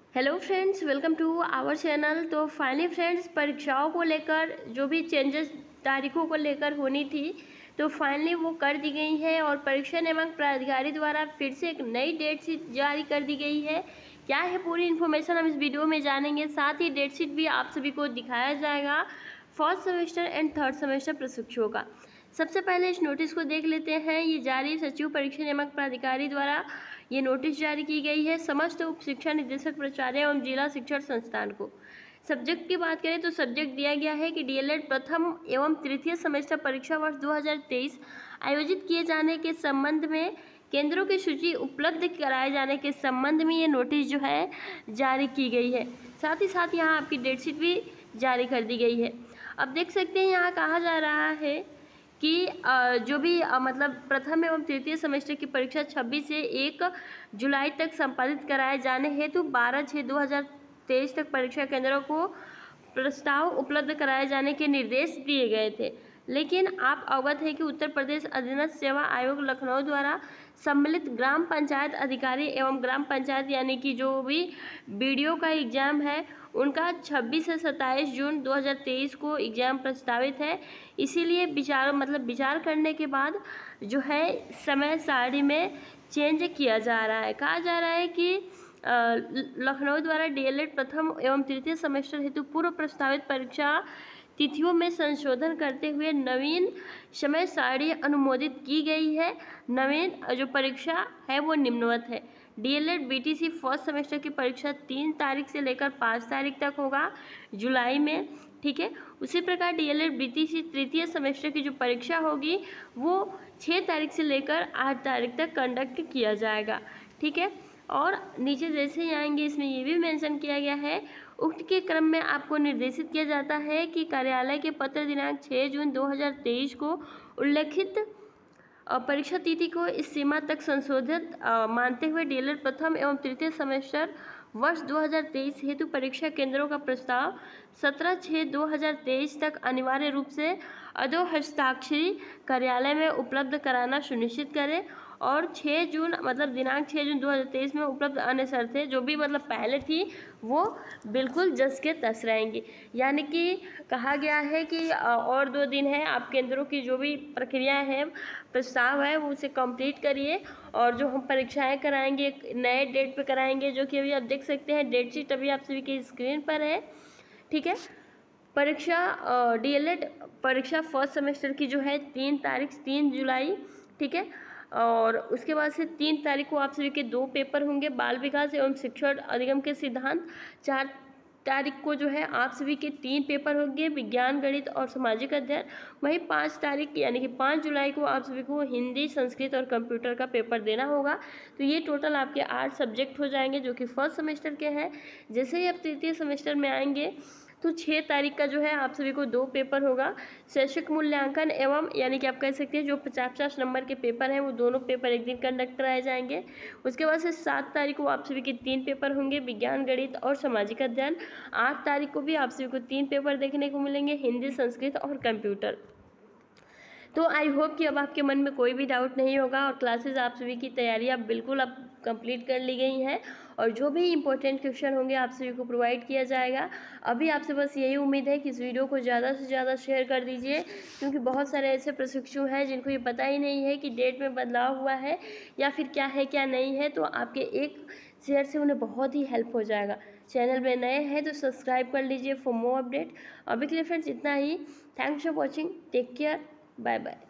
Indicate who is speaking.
Speaker 1: Hello friends, welcome to our channel. तो finally friends, परीक्षाओं को लेकर जो भी चेंजेस तारीखों को लेकर होनी थी तो फाइनली वो कर दी गई है और परीक्षा नियामक प्राधिकारी द्वारा फिर से एक नई डेट शीट जारी कर दी गई है। क्या है पूरी इन्फॉर्मेशन हम इस वीडियो में जानेंगे, साथ ही डेट शीट भी आप सभी को दिखाया जाएगा first semester and third semester प्रशिक्षुओं का। सबसे पहले इस नोटिस को देख लेते हैं। ये जारी सचिव परीक्षा नियामक प्राधिकारी द्वारा ये नोटिस जारी की गई है समस्त उप शिक्षा निदेशक प्राचार्य एवं जिला शिक्षण संस्थान को। सब्जेक्ट की बात करें तो सब्जेक्ट दिया गया है कि डीएलएड प्रथम एवं तृतीय सेमेस्टर परीक्षा वर्ष 2023 आयोजित किए जाने के संबंध में केंद्रों की सूची उपलब्ध कराए जाने के संबंध में ये नोटिस जो है जारी की गई है। साथ ही साथ यहाँ आपकी डेट शीट भी जारी कर दी गई है। अब देख सकते हैं यहाँ कहा जा रहा है कि जो भी मतलब प्रथम एवं तृतीय सेमेस्टर की परीक्षा 26 से 1 जुलाई तक संपादित कराए जाने हेतु 12/6/2023 तक परीक्षा केंद्रों को प्रस्ताव उपलब्ध कराए जाने के निर्देश दिए गए थे। लेकिन आप अवगत हैं कि उत्तर प्रदेश अधीनस्थ सेवा आयोग लखनऊ द्वारा सम्मिलित ग्राम पंचायत अधिकारी एवं ग्राम पंचायत यानी कि जो भी बीडीओ का एग्ज़ाम है उनका 26 से 27 जून 2023 को एग्ज़ाम प्रस्तावित है। इसीलिए विचार करने के बाद जो है समय सारणी में चेंज किया जा रहा है। कहा जा रहा है कि लखनऊ द्वारा डीएलएड प्रथम एवं तृतीय सेमेस्टर हेतु पूर्व प्रस्तावित परीक्षा तिथियों में संशोधन करते हुए नवीन समय सारणी अनुमोदित की गई है। नवीन जो परीक्षा है वो निम्नवत है। डीएलएड बीटीसी फर्स्ट सेमेस्टर की परीक्षा 3 तारीख से लेकर 5 तारीख तक होगा जुलाई में, ठीक है। उसी प्रकार डीएलएड बीटीसी तृतीय सेमेस्टर की जो परीक्षा होगी वो 6 तारीख से लेकर 8 तारीख तक कंडक्ट किया जाएगा, ठीक है। और नीचे जैसे ही आएंगे इसमें ये भी मेंशन किया गया है, उक्त के क्रम में आपको निर्देशित किया जाता है कि कार्यालय के पत्र दिनांक 6 जून 2023 को उल्लेखित परीक्षा तिथि को इस सीमा तक संशोधित मानते हुए डीएलएड प्रथम एवं तृतीय सेमेस्टर वर्ष 2023 हेतु परीक्षा केंद्रों का प्रस्ताव 17/6/2023 तक अनिवार्य रूप से अधो हस्ताक्षरी कार्यालय में उपलब्ध कराना सुनिश्चित करें और 6 जून दिनांक 6 जून 2023 में उपलब्ध अन्य शर्तें जो भी पहले थी वो बिल्कुल जस के तस रहेंगी। यानी कि कहा गया है कि और 2 दिन है, आप केंद्रों की जो भी प्रक्रिया है प्रस्ताव है वो उसे कंप्लीट करिए और जो हम परीक्षाएं कराएंगे एक नए डेट पे कराएंगे, जो कि अभी आप देख सकते हैं डेट शीट अभी आप सभी की स्क्रीन पर है, ठीक है। परीक्षा डीएलएड परीक्षा फर्स्ट सेमेस्टर की जो है 3 जुलाई, ठीक है। और उसके बाद से 3 तारीख को आप सभी के 2 पेपर होंगे, बाल विकास एवं शिक्षण अधिगम के सिद्धांत। 4 तारीख को जो है आप सभी के 3 पेपर होंगे, विज्ञान, गणित और सामाजिक अध्ययन। वहीं 5 तारीख यानी कि 5 जुलाई को आप सभी को हिंदी, संस्कृत और कंप्यूटर का पेपर देना होगा। तो ये टोटल आपके 8 सब्जेक्ट हो जाएंगे जो कि फर्स्ट सेमेस्टर के हैं। जैसे ही आप तृतीय सेमेस्टर में आएंगे तो 6 तारीख का जो है आप सभी को 2 पेपर होगा, शैक्षिक मूल्यांकन एवं यानी कि आप कह सकते हैं जो 50-50 नंबर के पेपर हैं वो दोनों पेपर एक दिन कंडक्ट कराए जाएंगे। उसके बाद से 7 तारीख को आप सभी के 3 पेपर होंगे, विज्ञान, गणित और सामाजिक अध्ययन। 8 तारीख को भी आप सभी को 3 पेपर देखने को मिलेंगे, हिंदी, संस्कृत और कंप्यूटर। तो आई होप कि अब आपके मन में कोई भी डाउट नहीं होगा और क्लासेस आप सभी की तैयारी आप बिल्कुल अब कंप्लीट कर ली गई हैं और जो भी इंपॉर्टेंट क्वेश्चन होंगे आप सभी को प्रोवाइड किया जाएगा। अभी आपसे बस यही उम्मीद है कि इस वीडियो को ज़्यादा से ज़्यादा शेयर कर दीजिए, क्योंकि बहुत सारे ऐसे प्रशिक्षु हैं जिनको ये पता ही नहीं है कि डेट में बदलाव हुआ है या फिर क्या है क्या नहीं है। तो आपके एक शेयर से उन्हें बहुत ही हेल्प हो जाएगा। चैनल में नए हैं तो सब्सक्राइब कर लीजिए फॉर मोर अपडेट। अभी के लिए फ्रेंड्स इतना ही। Thanks for watching, take care, bye bye.